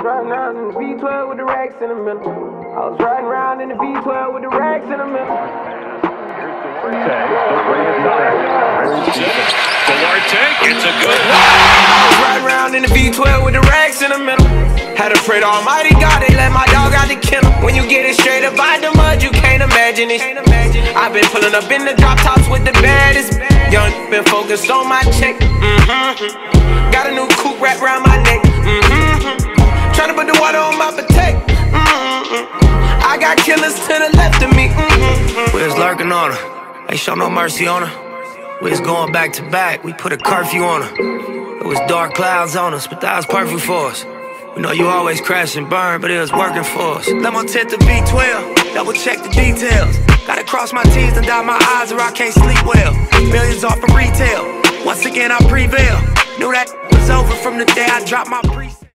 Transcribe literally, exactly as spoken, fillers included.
riding around in the V twelve with the racks in the middle. I was riding around in the V twelve with the racks in the middle. Duarte gets a good one. I was riding around in the V twelve with the racks in the middle. Had to pray to Almighty God, they let my dog out the kennel. When you get it straight up out the mud, you can't imagine it. I've been pulling up in the drop tops with the baddest. Young, been focused on my check. Mm-hmm. Got a new coupe wrapped around my neck. Mm-hmm. Tryna put the water on my potato. Mm-hmm. I got killers to the left of me. Mm-hmm. We was lurking on her, ain't show no mercy on her. We was going back to back, we put a curfew on her. It was dark clouds on us, but that was perfect for us. We know you always crash and burn, but it was working for us. Let my tent to V twelve, double check the details. Gotta cross my T's and dot my I's or I can't sleep well. Millions off of retail, once again I prevail. Knew that was over from the day I dropped my pre